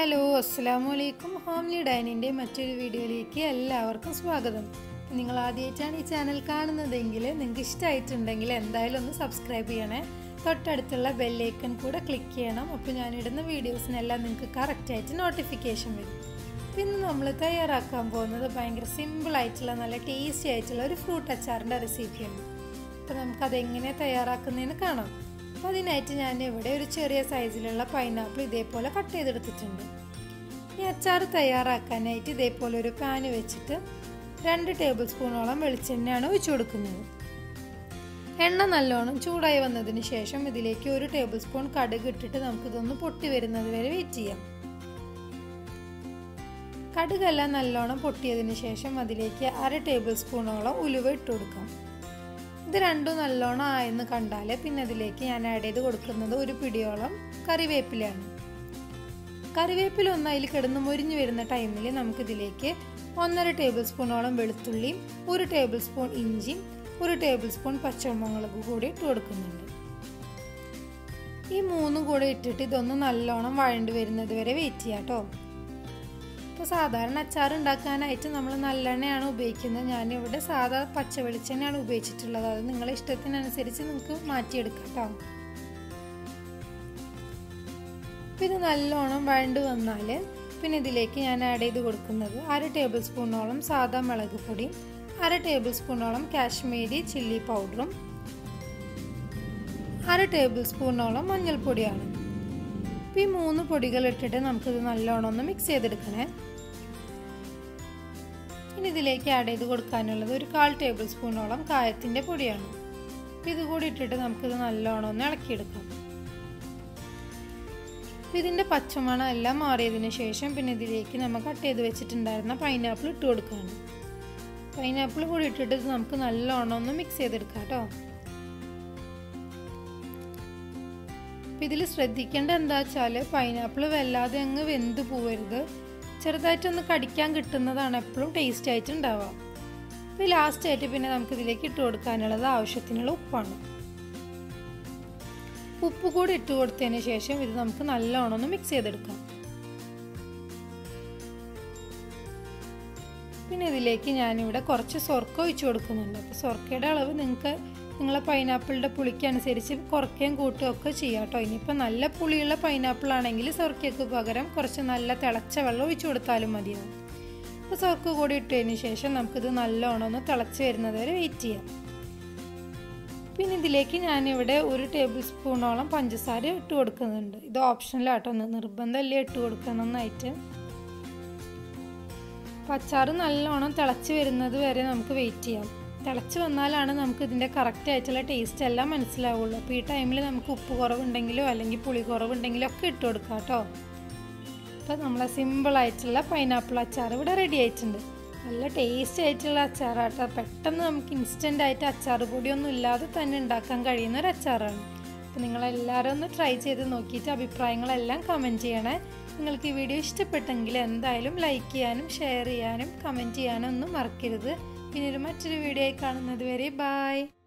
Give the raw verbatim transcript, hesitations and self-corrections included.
Hello അസ്സലാമുഅലൈക്കും. Homely ഡൈനിൻ്റെ മറ്റൊരു വീഡിയോയിലേക്ക് എല്ലാവർക്കും സ്വാഗതം. നിങ്ങൾ ആദ്യമായിട്ടാണ് ഈ ചാനൽ കാണുന്നതെങ്കിൽ നിങ്ങൾക്ക് ഇഷ്ടമായിട്ടുണ്ടെങ്കിൽ എന്തായാലും ഒന്ന് സബ്സ്ക്രൈബ് ചെയ്യണേ. തൊട്ടടുത്തുള്ള ബെല്ലൈക്കൺ കൂടെ ക്ലിക്ക് ചെയ്യണം. അപ്പോൾ ഞാനിടുന്ന വീഡിയോസിനെല്ലാം നിങ്ങൾക്ക് കറക്റ്റായിട്ട് നോട്ടിഫിക്കേഷൻ വരും. പിന്നെ നമ്മൾ തയ്യാറാക്കാൻ പോകുന്നത് ഭയങ്കര സിമ്പിളായിട്ടുള്ള നല്ല ടേസ്റ്റി ആയിട്ടുള്ള ഒരു ഫ്രൂട്ട് അച്ചാറിൻ്റെ റെസിപ്പിയാണ്. അപ്പോൾ നമുക്കതെങ്ങനെ തയ്യാറാക്കുന്നതെന്ന് കാണാം. അപ്പോൾ അതിനായിട്ട് ഞാൻ ഇവിടെ ഒരു ചെറിയ സൈസിലുള്ള പൈനാപ്പിൾ ഇതേപോലെ കട്ട് ചെയ്തെടുത്തിട്ടുണ്ട്. ഈ അച്ചാർ തയ്യാറാക്കാനായിട്ട് ഇതേപോലെ ഒരു പാന് വെച്ചിട്ട് രണ്ട് ടേബിൾ സ്പൂണോളം വെളിച്ചെണ്ണയാണ് ഒഴിച്ചു കൊടുക്കുന്നത്. എണ്ണ നല്ലോണം ചൂടായി വന്നതിന് ശേഷം ഇതിലേക്ക് ഒരു ടേബിൾ സ്പൂൺ കടുക് ഇട്ടിട്ട് നമുക്കിതൊന്ന് പൊട്ടി വരുന്നത് വരെ വെയിറ്റ് ചെയ്യാം. കടുകെല്ലാം നല്ലോണം പൊട്ടിയതിന് ശേഷം അതിലേക്ക് അര ടേബിൾ സ്പൂണോളം ഉലുവ ഇട്ട് കൊടുക്കാം. ഇത് രണ്ടും നല്ലോണം ആയെന്ന് കണ്ടാൽ പിന്നെ അതിലേക്ക് ഞാൻ ആഡ് ചെയ്ത് കൊടുക്കുന്നത് ഒരു പിടിയോളം കറിവേപ്പിലയാണ്. കറിവേപ്പില ഒന്ന് അതിൽ കിടന്ന് മുരിഞ്ഞു വരുന്ന ടൈമിൽ നമുക്കിതിലേക്ക് ഒന്നര ടേബിൾ സ്പൂണോളം വെളുത്തുള്ളിയും ഒരു ടേബിൾ സ്പൂൺ ഇഞ്ചിയും ഒരു ടേബിൾ സ്പൂൺ പച്ചമുളക് കൂടി ഇട്ട് കൊടുക്കുന്നുണ്ട്. ഈ മൂന്നും കൂടെ ഇട്ടിട്ട് ഇതൊന്ന് നല്ലോണം വഴണ്ട് വരുന്നത് വരെ വെയിറ്റ് ചെയ്യാം കേട്ടോ. ഇപ്പോൾ സാധാരണ അച്ചാർ ഉണ്ടാക്കാനായിട്ട് നമ്മൾ നല്ലെണ്ണയാണ് ഉപയോഗിക്കുന്നത്. ഞാനിവിടെ സാധാ പച്ച വെളിച്ചെണ്ണയാണ് ഉപയോഗിച്ചിട്ടുള്ളത്. അത് നിങ്ങളുടെ ഇഷ്ടത്തിനനുസരിച്ച് നിങ്ങൾക്ക് മാറ്റിയെടുക്കാം കേട്ടോ. അപ്പോൾ ഇത് നല്ലോണം വഴണ്ട് വന്നാൽ പിന്നെ ഇതിലേക്ക് ഞാൻ ആഡ് ചെയ്ത് കൊടുക്കുന്നത് അര ടേബിൾ സ്പൂണോളം സാധാ മുളക് പൊടിയും അര ടേബിൾ സ്പൂണോളം കാശ്മീരി ചില്ലി പൗഡറും അര ടേബിൾ സ്പൂണോളം മഞ്ഞൾപ്പൊടിയാണ്. ഈ മൂന്ന് പൊടികൾ ഇട്ടിട്ട് നമുക്കിത് നല്ലോണം ഒന്ന് മിക്സ് ചെയ്തെടുക്കണേ. ഇനി ഇതിലേക്ക് ആഡ് ചെയ്ത് കൊടുക്കാനുള്ളത് ഒരു കാൽ ടേബിൾ സ്പൂണോളം കായത്തിൻ്റെ പൊടിയാണ്. ഇതുകൂടി ഇട്ടിട്ട് നമുക്കിത് നല്ലോണം ഒന്ന് ഇളക്കിയെടുക്കാം. ഇതിൻ്റെ പച്ചമണം എല്ലാം മാറിയതിന് ശേഷം പിന്നെ ഇതിലേക്ക് നമ്മൾ കട്ട് ചെയ്ത് വെച്ചിട്ടുണ്ടായിരുന്ന പൈനാപ്പിൾ ഇട്ട് കൊടുക്കുകയാണ്. പൈനാപ്പിൾ കൂടി ഇട്ടിട്ട് നമുക്ക് നല്ലോണം ഒന്ന് മിക്സ് ചെയ്തെടുക്കാം കേട്ടോ. ഇതിൽ ശ്രദ്ധിക്കേണ്ട എന്താ വെച്ചാൽ പൈനാപ്പിൾ വല്ലാതെ അങ്ങ് വെന്ത് പോവരുത്. ചെറുതായിട്ടൊന്ന് കടിക്കാൻ കിട്ടുന്നതാണ് എപ്പോഴും ടേസ്റ്റ് ആയിട്ട് ഉണ്ടാവുക. അപ്പോൾ ലാസ്റ്റ് ആയിട്ട് പിന്നെ നമുക്കിതിലേക്ക് ഇട്ട് കൊടുക്കാനുള്ളത് ആവശ്യത്തിനുള്ള ഉപ്പാണ്. ഉപ്പ് കൂടി ഇട്ട് കൊടുത്തതിന് ശേഷം ഇത് നമുക്ക് നല്ലോണം ഒന്ന് മിക്സ് ചെയ്തെടുക്കാം. പിന്നെ ഇതിലേക്ക് ഞാനിവിടെ കുറച്ച് സൊർക്ക ഒഴിച്ചു കൊടുക്കുന്നുണ്ട്. അപ്പോൾ സൊർക്കയുടെ അളവ് നിങ്ങൾക്ക് നിങ്ങളെ പൈനാപ്പിളിൻ്റെ പുളിക്കനുസരിച്ച് കുറയ്ക്കുകയും കൂട്ടുകയും ഒക്കെ ചെയ്യാം കേട്ടോ. ഇനിയിപ്പോൾ നല്ല പുളിയുള്ള പൈനാപ്പിൾ ആണെങ്കിൽ സൊർക്കയ്ക്ക് പകരം കുറച്ച് നല്ല തിളച്ച വെള്ളം ഒഴിച്ചു കൊടുത്താലും മതിയാവും. അപ്പോൾ സൊർക്ക കൂടി ഇട്ടതിന് ശേഷം നമുക്കിത് നല്ലോണം ഒന്ന് തിളച്ച് വരുന്നത് വരെ വെയിറ്റ് ചെയ്യാം. പിന്നെ ഇതിലേക്ക് ഞാനിവിടെ ഒരു ടേബിൾ സ്പൂണോളം പഞ്ചസാര ഇട്ട് കൊടുക്കുന്നുണ്ട്. ഇത് ഓപ്ഷനിലാട്ടോ, നിർബന്ധമല്ലേ ഇട്ട് കൊടുക്കണമെന്നായിട്ട്. അപ്പോൾ അച്ചാർ നല്ലോണം തിളച്ച് വരുന്നത് വരെ നമുക്ക് വെയിറ്റ് ചെയ്യാം. തിളച്ച് വന്നാലാണ് നമുക്ക് ഇതിൻ്റെ കറക്റ്റ് ആയിട്ടുള്ള ടേസ്റ്റ് എല്ലാം മനസ്സിലാവുള്ളൂ. അപ്പോൾ ഈ ടൈമിൽ നമുക്ക് ഉപ്പ് കുറവുണ്ടെങ്കിലോ അല്ലെങ്കിൽ പുളി കുറവുണ്ടെങ്കിലോ ഒക്കെ ഇട്ട് കൊടുക്കാം കേട്ടോ. അപ്പോൾ നമ്മളെ സിമ്പിളായിട്ടുള്ള പൈനാപ്പിൾ അച്ചാർ ഇവിടെ റെഡി ആയിട്ടുണ്ട്. നല്ല ടേസ്റ്റ് ആയിട്ടുള്ള അച്ചാറാട്ടോ. പെട്ടെന്ന് നമുക്ക് ഇൻസ്റ്റൻ്റ് ആയിട്ട് അച്ചാർ പൊടിയൊന്നും ഇല്ലാതെ തന്നെ ഉണ്ടാക്കാൻ കഴിയുന്ന ഒരു അച്ചാറാണ്. അപ്പോൾ നിങ്ങളെല്ലാവരും ഒന്ന് ട്രൈ ചെയ്ത് നോക്കിയിട്ട് അഭിപ്രായങ്ങളെല്ലാം കമൻറ്റ് ചെയ്യണേ. നിങ്ങൾക്ക് ഈ വീഡിയോ ഇഷ്ടപ്പെട്ടെങ്കിൽ എന്തായാലും ലൈക്ക് ചെയ്യാനും ഷെയർ ചെയ്യാനും കമൻറ്റ് ചെയ്യാനും ഒന്നും മറക്കരുത്. പിന്നെ ഒരു മറ്റൊരു വീഡിയോ കാണുന്നത് വരെ ബൈ.